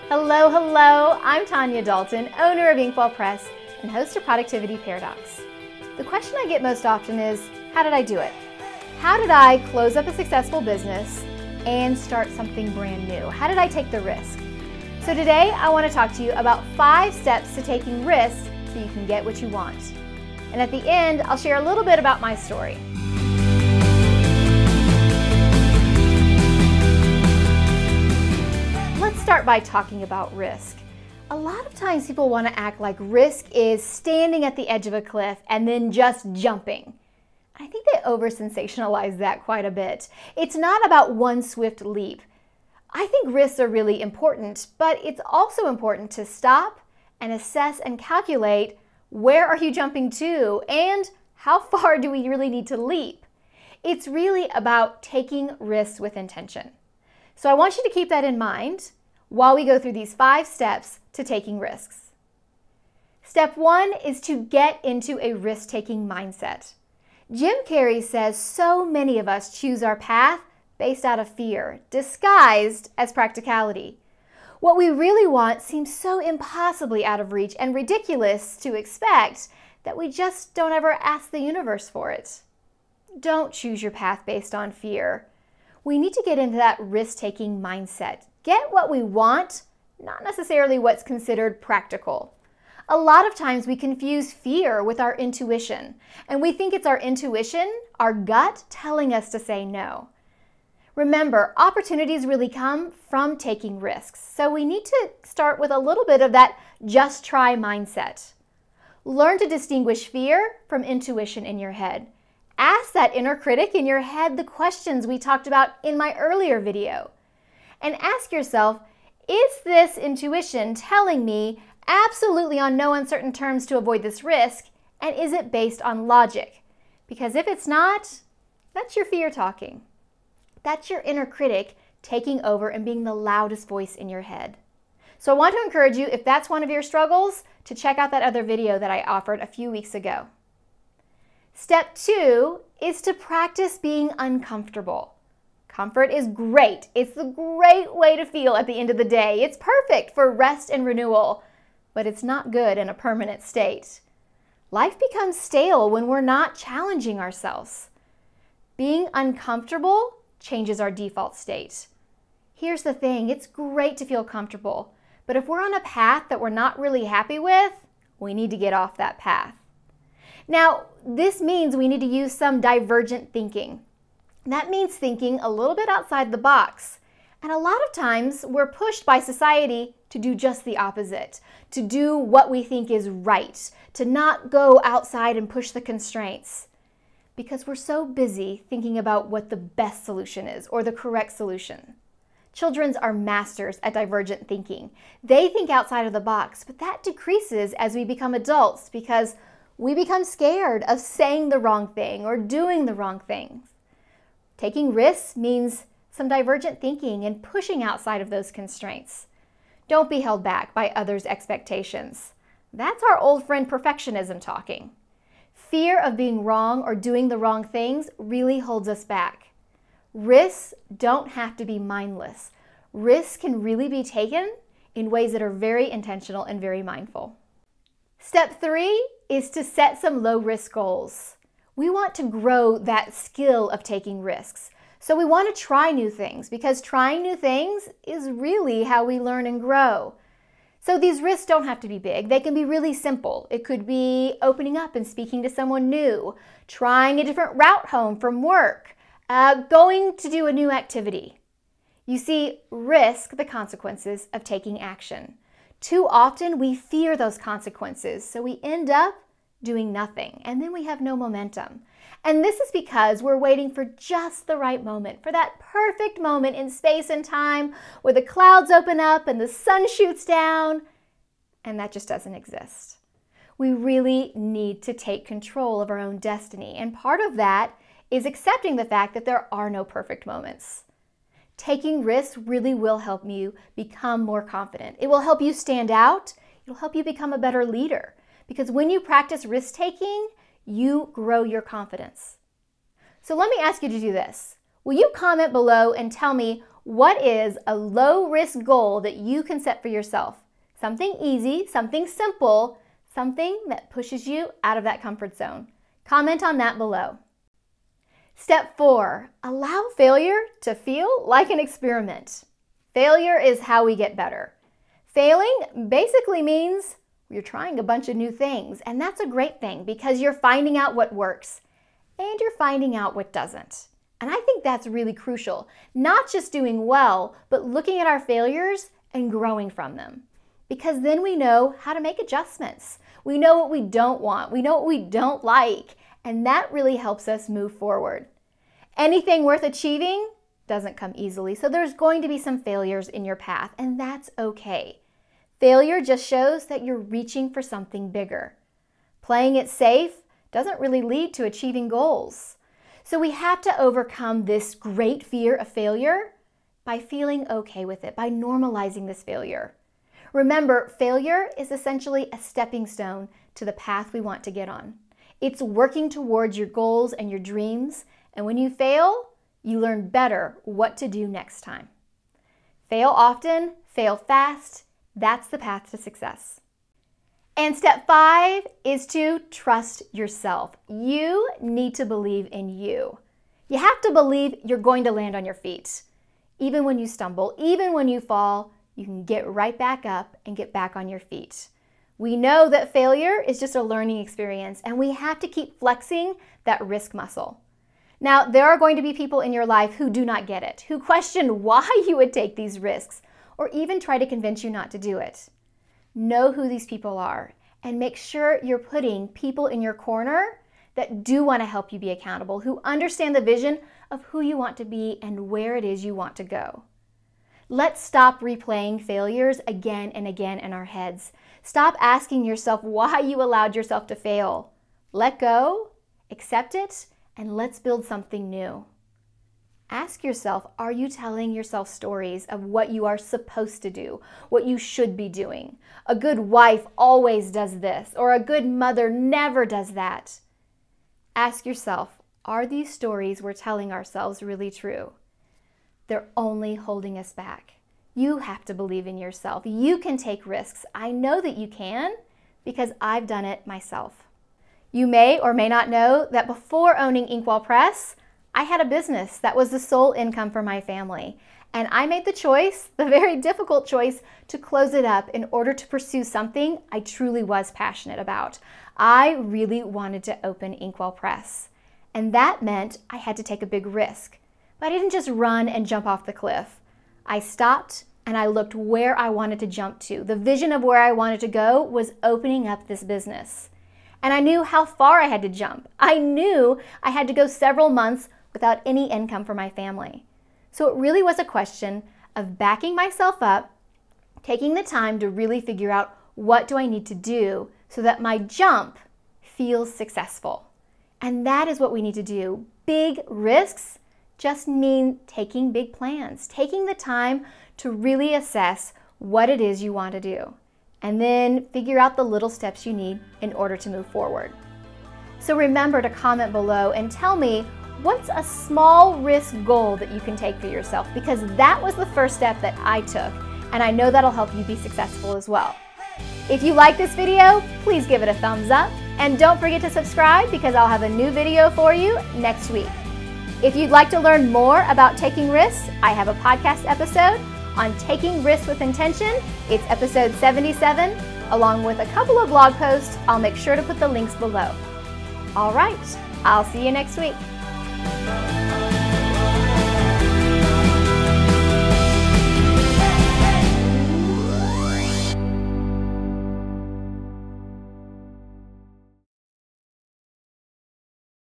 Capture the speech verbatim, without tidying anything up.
Hello, hello, I'm Tanya Dalton, owner of Inkwell Press and host of Productivity Paradox. The question I get most often is, how did I do it? How did I close up a successful business and start something brand new? How did I take the risk? So today I want to talk to you about five steps to taking risks so you can get what you want. And at the end, I'll share a little bit about my story. Let's start by talking about risk. A lot of times people want to act like risk is standing at the edge of a cliff and then just jumping. I think they over-sensationalize that quite a bit. It's not about one swift leap. I think risks are really important, but it's also important to stop and assess and calculate where are you jumping to and how far do we really need to leap. It's really about taking risks with intention. So I want you to keep that in mind while we go through these five steps to taking risks. Step one is to get into a risk-taking mindset. Jim Carrey says so many of us choose our path based out of fear, disguised as practicality. What we really want seems so impossibly out of reach and ridiculous to expect that we just don't ever ask the universe for it. Don't choose your path based on fear. We need to get into that risk-taking mindset. Get what we want, not necessarily what's considered practical. A lot of times we confuse fear with our intuition, and we think it's our intuition, our gut, telling us to say no. Remember, opportunities really come from taking risks, so we need to start with a little bit of that just try mindset. Learn to distinguish fear from intuition in your head. Ask that inner critic in your head the questions we talked about in my earlier video. And ask yourself, is this intuition telling me absolutely on no uncertain terms to avoid this risk, and is it based on logic? Because if it's not, that's your fear talking. That's your inner critic taking over and being the loudest voice in your head. So I want to encourage you, if that's one of your struggles, to check out that other video that I offered a few weeks ago. Step two is to practice being uncomfortable. Comfort is great. It's the great way to feel at the end of the day. It's perfect for rest and renewal, but it's not good in a permanent state. Life becomes stale when we're not challenging ourselves. Being uncomfortable changes our default state. Here's the thing, it's great to feel comfortable, but if we're on a path that we're not really happy with, we need to get off that path. Now, this means we need to use some divergent thinking. That means thinking a little bit outside the box. And a lot of times we're pushed by society to do just the opposite, to do what we think is right, to not go outside and push the constraints. Because we're so busy thinking about what the best solution is or the correct solution. Children are masters at divergent thinking. They think outside of the box, but that decreases as we become adults because we become scared of saying the wrong thing or doing the wrong things. Taking risks means some divergent thinking and pushing outside of those constraints. Don't be held back by others' expectations. That's our old friend perfectionism talking. Fear of being wrong or doing the wrong things really holds us back. Risks don't have to be mindless. Risks can really be taken in ways that are very intentional and very mindful. Step three is to set some low-risk goals. We want to grow that skill of taking risks. So we want to try new things because trying new things is really how we learn and grow. So these risks don't have to be big. They can be really simple. It could be opening up and speaking to someone new, trying a different route home from work, uh, going to do a new activity. You see, risk the consequences of taking action. Too often we fear those consequences, so we end up doing nothing, and then we have no momentum. And this is because we're waiting for just the right moment, for that perfect moment in space and time where the clouds open up and the sun shoots down, and that just doesn't exist. We really need to take control of our own destiny, and part of that is accepting the fact that there are no perfect moments. Taking risks really will help you become more confident. It will help you stand out. It'll help you become a better leader. Because when you practice risk-taking, you grow your confidence. So let me ask you to do this. Will you comment below and tell me What is a low-risk goal that you can set for yourself? Something easy, something simple, something that pushes you out of that comfort zone. Comment on that below. Step four, allow failure to feel like an experiment. Failure is how we get better. Failing basically means you're trying a bunch of new things, and that's a great thing because you're finding out what works and you're finding out what doesn't. And I think that's really crucial, not just doing well, but looking at our failures and growing from them. Because then we know how to make adjustments. We know what we don't want, we know what we don't like, and that really helps us move forward. Anything worth achieving doesn't come easily, so there's going to be some failures in your path, and that's okay. Failure just shows that you're reaching for something bigger. Playing it safe doesn't really lead to achieving goals. So we have to overcome this great fear of failure by feeling okay with it, by normalizing this failure. Remember, failure is essentially a stepping stone to the path we want to get on. It's working towards your goals and your dreams, and when you fail, you learn better what to do next time. Fail often, fail fast. That's the path to success. And step five is to trust yourself. You need to believe in you. You have to believe you're going to land on your feet. Even when you stumble, even when you fall, you can get right back up and get back on your feet. We know that failure is just a learning experience, and we have to keep flexing that risk muscle. Now, there are going to be people in your life who do not get it, who question why you would take these risks, or even try to convince you not to do it. Know who these people are and make sure you're putting people in your corner that do want to help you be accountable, who understand the vision of who you want to be and where it is you want to go. Let's stop replaying failures again and again in our heads. Stop asking yourself why you allowed yourself to fail. Let go, accept it, and let's build something new. Ask yourself, are you telling yourself stories of what you are supposed to do, what you should be doing? A good wife always does this, or a good mother never does that. Ask yourself, are these stories we're telling ourselves really true? They're only holding us back. You have to believe in yourself. You can take risks. I know that you can because I've done it myself. You may or may not know that before owning Inkwell Press, I had a business that was the sole income for my family, and I made the choice, the very difficult choice, to close it up in order to pursue something I truly was passionate about. I really wanted to open Inkwell Press, and that meant I had to take a big risk. But I didn't just run and jump off the cliff. I stopped and I looked where I wanted to jump to. The vision of where I wanted to go was opening up this business. And I knew how far I had to jump. I knew I had to go several months without any income for my family. So it really was a question of backing myself up, taking the time to really figure out what do I need to do so that my jump feels successful. And that is what we need to do. Big risks just mean taking big plans, taking the time to really assess what it is you want to do, and then figure out the little steps you need in order to move forward. So remember to comment below and tell me, what's a small risk goal that you can take for yourself? Because that was the first step that I took, and I know that'll help you be successful as well. If you like this video, please give it a thumbs up, and don't forget to subscribe because I'll have a new video for you next week. If you'd like to learn more about taking risks, I have a podcast episode on taking risks with intention. It's episode seventy-seven, along with a couple of blog posts. I'll make sure to put the links below. All right, I'll see you next week.